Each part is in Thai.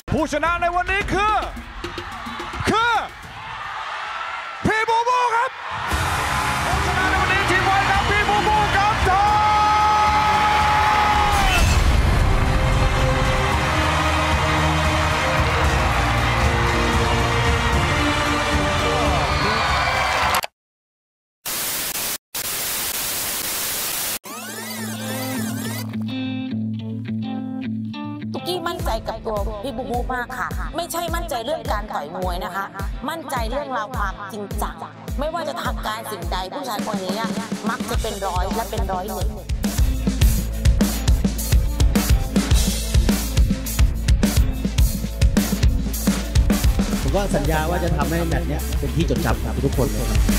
ผู้ชนะในวันนี้คือพี่บูบูครับผู้ชนะในวันนี้ทีมไว้ครับพี่บูบูกับทองมั่นใจกับตัวพี่บูบูมากค่ะไม่ใช่มั่นใจเรื่องการต่อยมวยนะคะมั่นใจเรื่องราวความจริงจังไม่ว่าจะทำการสิ่งใดผู้ชายคนนี้มักจะเป็นร้อยและเป็น101 ผมก็สัญญาว่าจะทำให้แมตช์นี้เป็นที่จดจำของทุกคนเลยครับ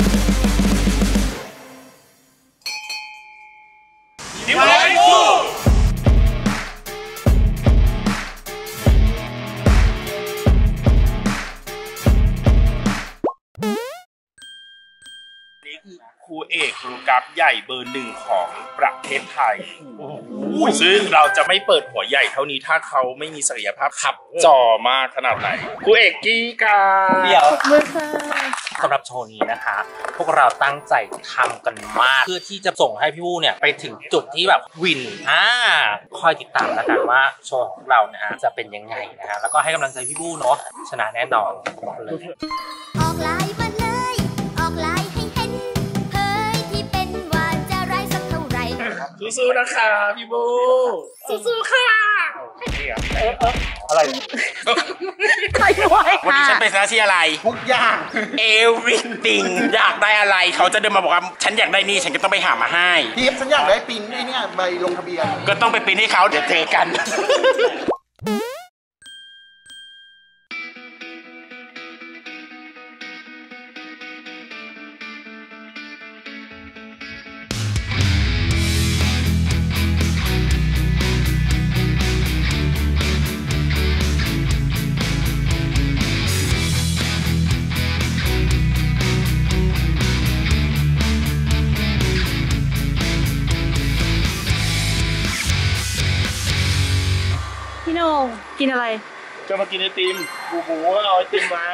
ครูเอกครูกั๊บใหญ่เบอร์1ของประเทศไทยซึ่งเราจะไม่เปิดหัวใหญ่เท่านี้ถ้าเขาไม่มีศักยภาพขับจอมากขนาดไหนครูเอกกี้กาเดี๋ยวสำหรับโชว์นี้นะคะพวกเราตั้งใจทำกันมากเพื่อที่จะส่งให้พี่วู้เนี่ยไปถึงจุดที่แบบวินคอยติดตามแล้วกันว่าโชว์ของเรานะฮะจะเป็นยังไงนะฮะแล้วก็ให้กำลังใจพี่วู้เนาะชนะแน่นอนเลยออกไลน์มาเลยออกไลน์ให้เห็นเฮ้ยที่เป็นว่าจะไร้สักเท่าไหร่สู้ๆนะคะพี่บูสู้ๆค่ะอะไรใครไหววันนี้ฉันเป็นหน้าที่อะไรทุกอย่าง everything อยากได้อะไรเขาจะเดินมาบอกว่าฉันอยากได้นี่ฉันก็ต้องไปหามาให้พี่ฉันอยากได้ปิ้นได้เนี่ยใบลงทะเบียนก็ต้องไปปิ้นให้เขาเดี๋ยวเจอกันพี่โน่กินอะไรจะมากินไอติมบูเอาไอติมมา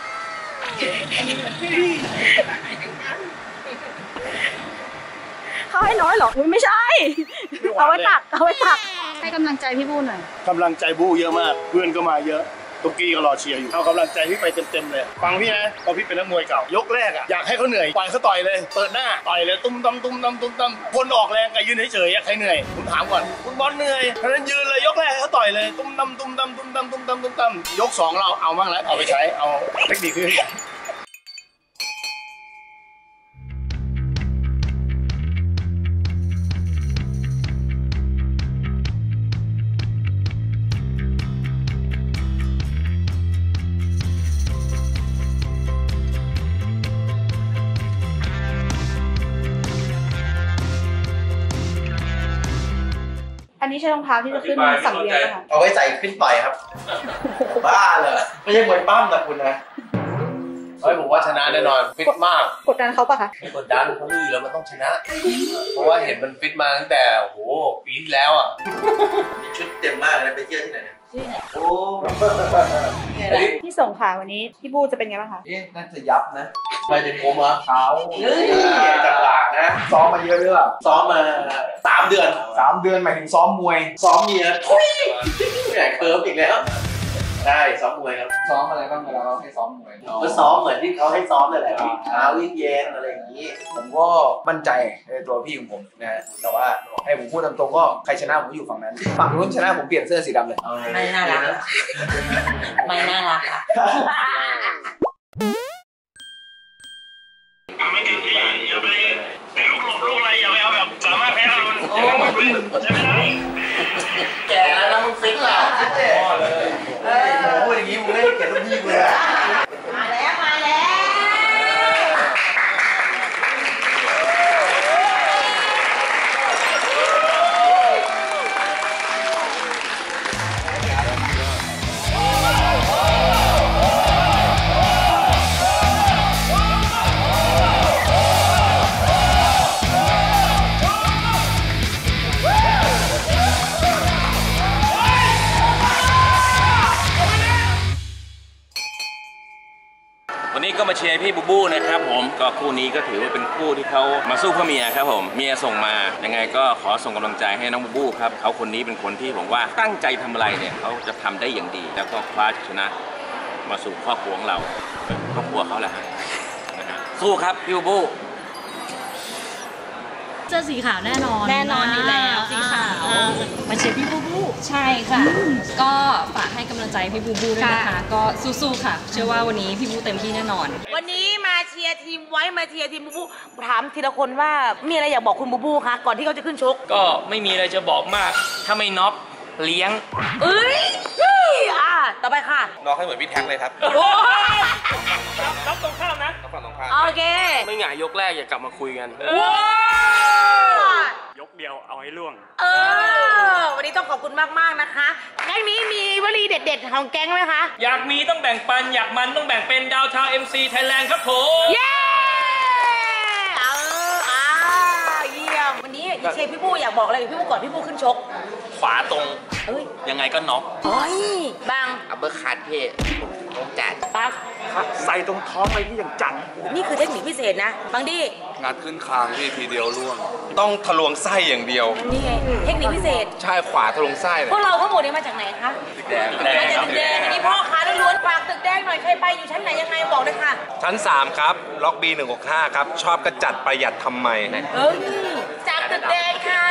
เขาให้น้อยหรอไม่ใช่เอาไว้ตักให้กำลังใจพี่บูหน่อยกำลังใจบูเยอะมากเพื่อนก็มาเยอะตุ๊กกี้ก็รอเชียร์อยู่เอากำลังใจพี่ไปเต็มๆเลยฟังพี่นะเพราะพี่เป็นนักมวยเก่ายกแรกอยากให้เขาเหนื่อยปล่อยเขาต่อยเลยเปิดหน้าต่อยเลยตุ้มตั้มคนออกแรงกับยืนเฉยๆใครเหนื่อยผมถามก่อนคุณบอลเหนื่อยเพราะนั้นยืนเลยยกแรกเขาต่อยเลยตุ้มตั้มยก2เราเอาบ้างแล้วเอาไปใช้เอาเทคนิคขึ้นอันนี้ใช่รองเท้าที่จะขึ้นสังเวียนนะคะเอาไว้ใส่ขึ้นต่อยครับบ้าเลยไม่ใช่มวยปั้มนะคุณนะผมว่าชนะแน่นอนฟิตมากกดดันเขาปะคะไม่กดดันเขามีแล้วมันต้องชนะเพราะว่าเห็นมันฟิตมาตั้งแต่โอ้โหปีที่แล้วชุดเต็มมากเลยไปเที่ยวที่ไหนโอ้พี่ส่งค่ะวันนี้พี่บูจะเป็นไงบ้างคะน่าจะยับนะไปเด็กโกมาเท้าจังหวะนะซ้อมมาเยอะหรือเปล่าซ้อมมา3 เดือนหมายถึงซ้อมมวยซ้อมเมียแหมเคิร์ฟอีกแล้วได้ซ้อมมวยครับซ้อมอะไรบ้างเวลาเราให้ซ้อมมวยก็ซ้อมเหมือนที่เขาให้ซ้อมเลยแหละเช้าเย็นอะไรอย่างนี้ผมก็มั่นใจในตัวพี่ของผมนะแต่ว่าให้ผมพูดตามตรงก็ใครชนะผมอยู่ฝั่งนั้นฝั่งนู้นชนะผมเปลี่ยนเสื้อสีดำเลยไม่น่ารักไม่น่ารักไม่ถึงที่อย่าไปลูกอะไรอย่าไปเอาแบบสามารถแพ้เราใช่ไหมแก่แล้วนะมึงฟิตเหรอโอ้ยอย่างนี้มึงเล่นเก่งทุกทีเลยมาแล้วเก็มาเชียร์พี่บูบูนะครับผมก็คู่นี้ก็ถือว่าเป็นคู่ที่เขามาสู้เพื่อเมียครับผมเมียส่งมายังไงก็ขอส่งกำลังใจให้น้องบูบูครับเขาคนนี้เป็นคนที่ผมว่าตั้งใจทำอะไรเนี่ยเขาจะทำได้อย่างดีแล้วก็คว้าชนะมาสู่ครอบครัวของเราครอบครัวเขาแหละนะฮะสู้ครับพี่บูบูเสื้อสีขาวแน่นอนแน่นอนอยู่แล้วสีขาวมาเชียร์พี่บูบูใช่ค่ะ ก็ฝากให้กำลังใจพี่บูบูด้วยนะคะก็สู้ๆค่ะเชื่อว่าวันนี้พี่บูเต็มที่แน่นอนวันนี้มาเชียร์ทีมไว้มาเชียร์ทีมบูบูถามทีละคนว่ามีอะไรอยากบอกคุณบูบูคะก่อนที่เขาจะขึ้นชกก็ไม่มีอะไรจะบอกมากถ้าไม่น็อกเลี้ยงต่อไปค่ะน้องให้เหมือนพี่แท็กเลยครับน็อกตรงข้ามนะน็อกฝั่งตรงข้ามโอเคไม่หงายยกแรกอย่ากลับมาคุยกันยกเดียวเอาให้ล่วงวันนี้ต้องขอบคุณมากๆนะคะแก๊งนี้มีวลีเด็ดๆของแก๊งไหมคะอยากมีต้องแบ่งปันอยากมันต้องแบ่งเป็นดาวทาว MC Thailand ครับผมเย้เยี่ยมวันนี้เชฟพี่บูอยากบอกอะไรกับพี่บูก่อนพี่บูขึ้นชกขวาตรงยังไงก็น็อกบางอัปเปอร์คัทพี่ตรงจัดปั๊บใส่ตรงท้องไปที่อย่างจังนี่คือเทคนิคพิเศษนะบางดีงัดขึ้นคางพี่ทีเดียวล่วงต้องทะลวงไส้อย่างเดียวนี่ไงเทคนิคพิเศษใช่ขวาทะลวงไส้พวกเราทั้งหมดนี้มาจากไหนคะตึกแดงมาจากตึกแดงนี่พ่อค้าล้วนฝากตึกแดงหน่อยใครไปอยู่ชั้นไหนยังไงบอกเลยค่ะชั้น3ครับล็อก B165ครับชอบกระจัดประหยัดทำไมจากตึกแดงค่ะ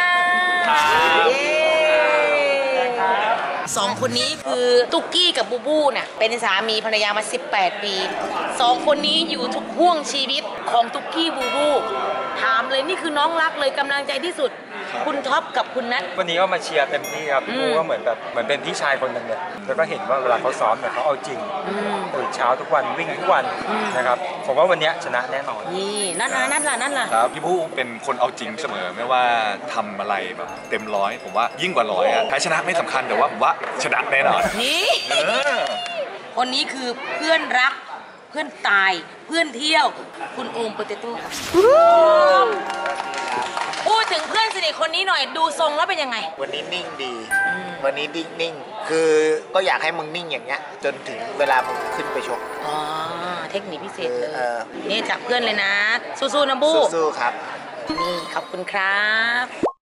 2 คนนี้คือตุ๊กกี้กับบูบูเนี่ยเป็นสามีภรรยามา18 ปี2 คนนี้อยู่ทุกห่วงชีวิตของตุ๊กกี้บูบูถามเลยนี่คือน้องรักเลยกำลังใจที่สุดคุณท็อปกับคุณนัทวันนี้ก็มาเชียร์เต็มที่ครับพี่บูก็เหมือนเป็นพี่ชายคนหนึ่งเลยแล้วก็เห็นว่าเวลาเขาซ้อมเนี่ยเขาเอาจริงตื่นเช้าทุกวันวิ่งทุกวันนะครับผมว่าวันนี้ชนะแน่นอนนี่นั่นล่ะครับพี่บูเป็นคนเอาจริงเสมอไม่ว่าทำอะไรแบบเต็มร้อยผมว่ายิ่งกว่า100แพ้ชนะไม่สำคัญแต่ว่าผมว่าชนะแน่นอนนี่คนนี้คือเพื่อนรักเพื่อนตายเพื่อนเที่ยวคุณโอมโปเตโต้ค่ะพูดถึงเพื่อนสนิทคนนี้หน่อยดูทรงแล้วเป็นยังไงวันนี้นิ่งดีวันนี้นิ่งคือก็อยากให้มึงนิ่งอย่างเงี้ยจนถึงเวลามึงขึ้นไปชกเทคนิคพิเศษเลยนี่จากเพื่อนเลยนะสู้ๆนะบูสู้ๆครับนี่ขอบคุณครับ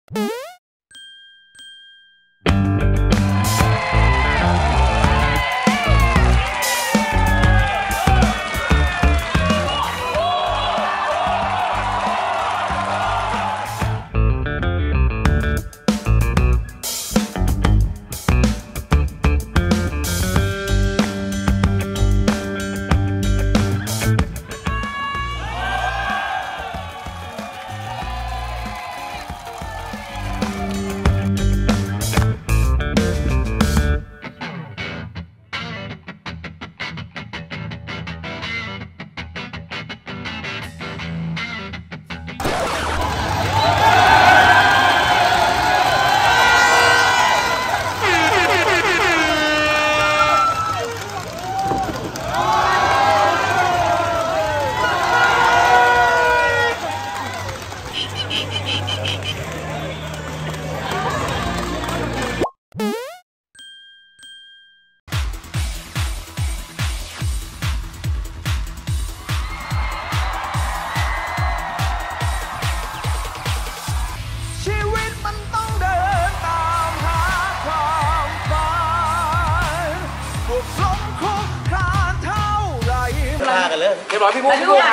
เรียบร้อยพี่บูครับสู้ๆ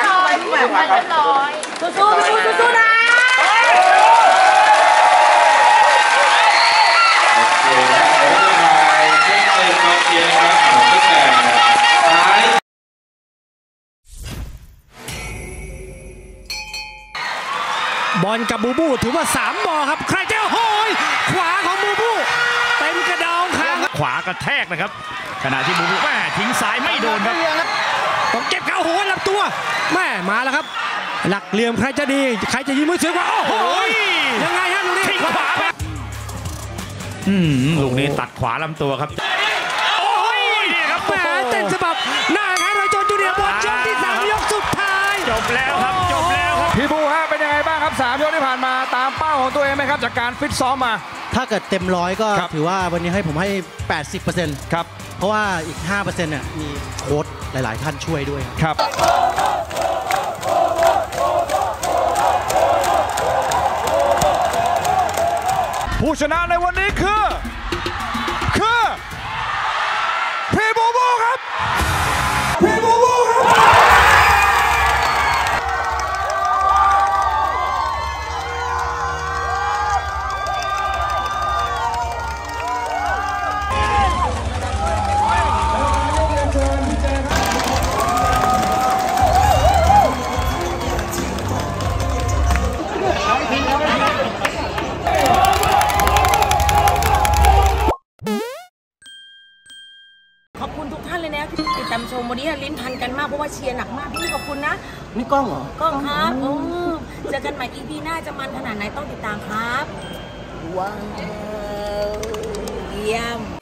นะบอลกับบูบูถือว่า3 บอลครับใครจะโหยขวาของบูบูเต็มกระดองครับขวากระแทกนะครับขณะที่บูบูแม่ทิ้งซ้ายไม่โดนครับต้องเก็บเขาหัวลำตัวแม่มาแล้วครับหลักเหลี่ยมใครจะดีใครจะยิงมือถือกว่าโอ้โหยังไงฮะลูกนี้ขวาลูกนี้ตัดขวาลำตัวครับโอ้ยนี่ครับแม่เต็มฉบับหน้าไงเราโจนจูเนียร์บอลยกที่3ยกสุดท้ายจบแล้วครับพี่บูฮะเป็นยังไงบ้างครับ3 ยกที่ผ่านมาตามเป้าของตัวเองไหมครับจากการฟิตซ้อมมาถ้าเกิดเต็มร้อยก็ถือว่าวันนี้ให้ผมให้ 80% ครับเพราะว่าอีก 5%เนี่ยมีโค้ชหลาย ๆ ท่านช่วยด้วยครับผู้ชนะในวันนี้คือพี่บูบูครับพี่บูบูครับขอบคุณทุกท่านเลยนะที่ติดตามชมวันนี้ลิ้นพันกันมากเพราะว่าเชียร์หนักมากพี่ขอบคุณนะนี่กล้องเหรอกล้องครับเจอกันใหม่ EP หน้าจะมันขนาดไหนต้องติดตามครับว้าวเยี่ยม